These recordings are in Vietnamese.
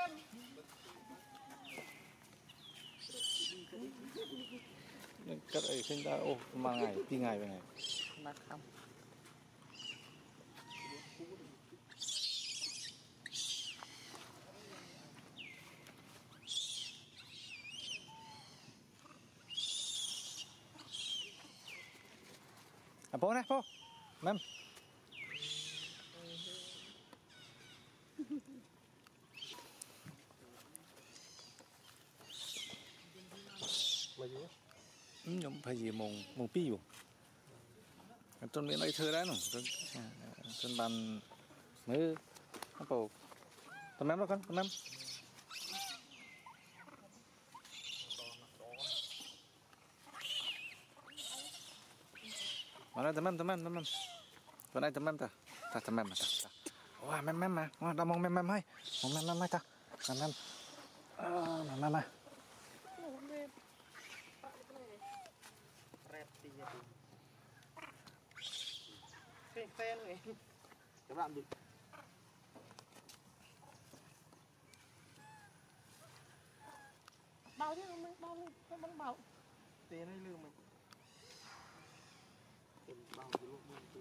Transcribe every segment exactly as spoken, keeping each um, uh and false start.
Cắt ấy sinh ra ô mà ngày đi ngày về ngày bắt không à bố này bố mem nhóm phải gì mông mông piอยู่จนมีอะไรเธอได้หนูจนจนบันมือน้ำเปล่าทำแม่แล้วกันทำแม่มาแล้วทำแม่ทำแม่ทำแม่ตัวไหนทำแม่ตาตาทำแม่มาตาว้าแม่แม่มาว้าเรามองแม่แม่ให้มองแม่แม่ให้ตาทำแม่อ่าแม่แม่ phê phê luôn các bạn bị bao chứ không bao luôn không bắn bao tiền hay lương mình tiền bao cái lúc mình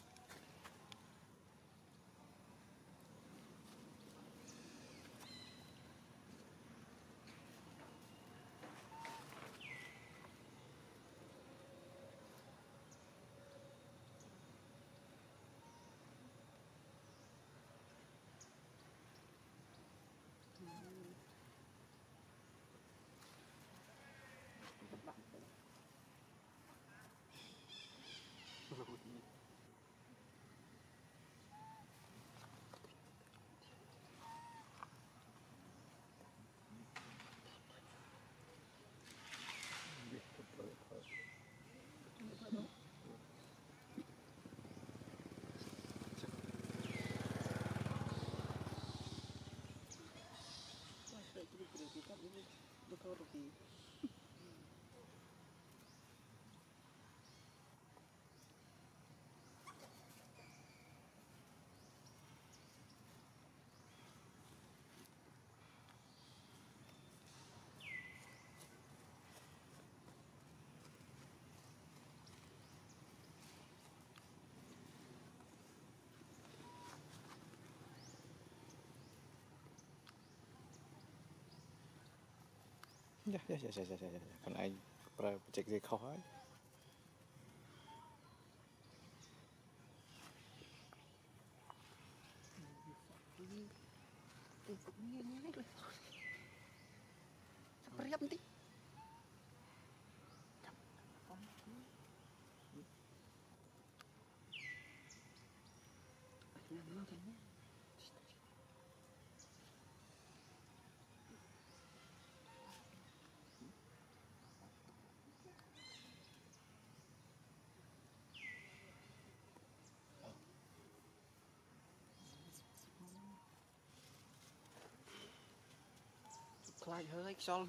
dạ dạ dạ dạ dạ dạ còn ai chạy gì khó ấy seperti apa nanti lại hơi cho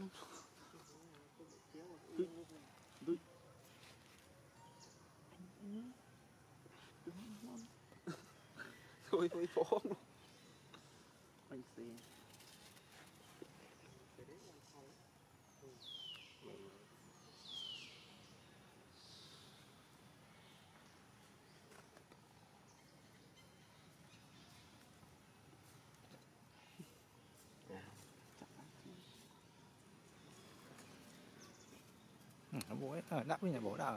thôi thôi phóng anh xe ừ, bố ấy à, đắp với nhà bố đã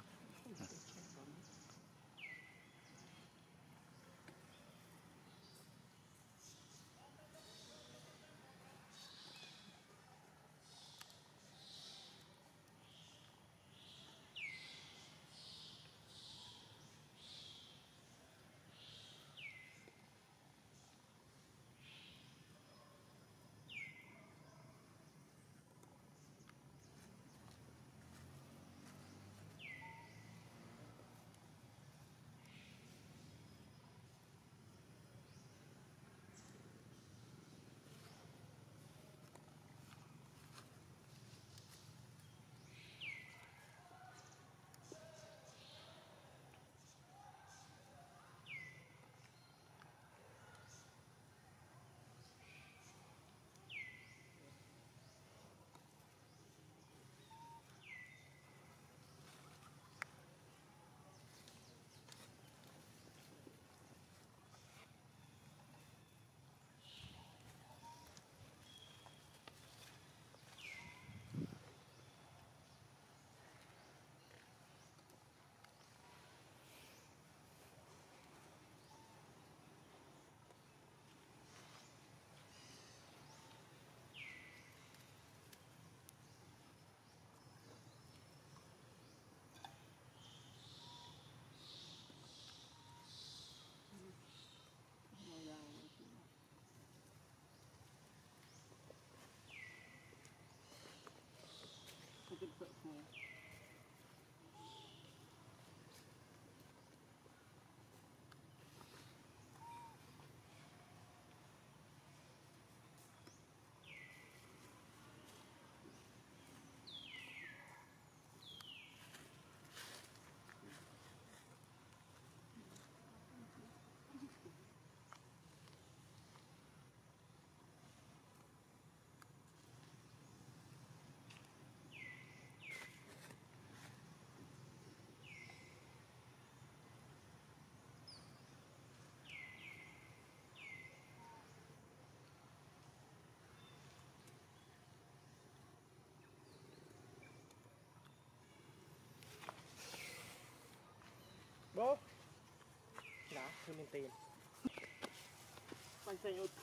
Có đã thêm lên tiền bánh xanh út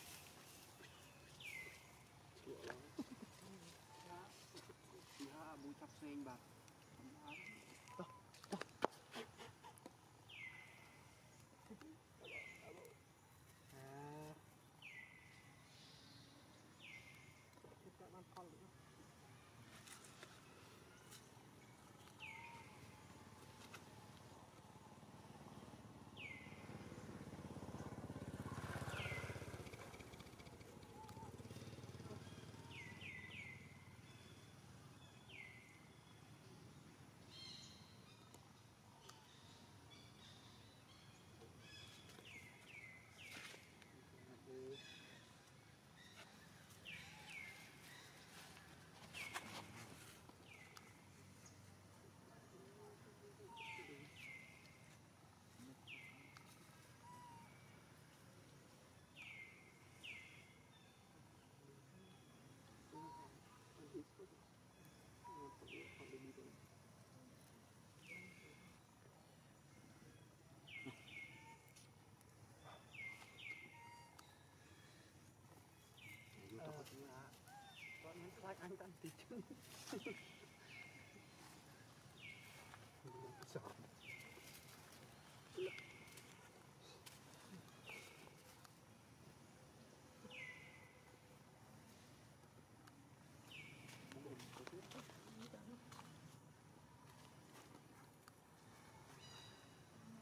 ha bùi chắp xanh bạc con muốn khai anh tan tí chứ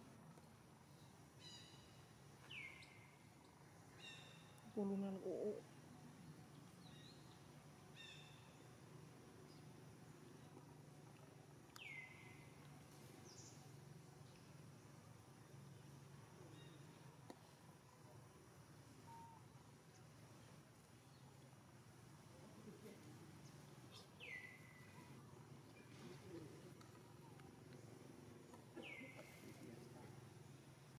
con luôn ăn ổ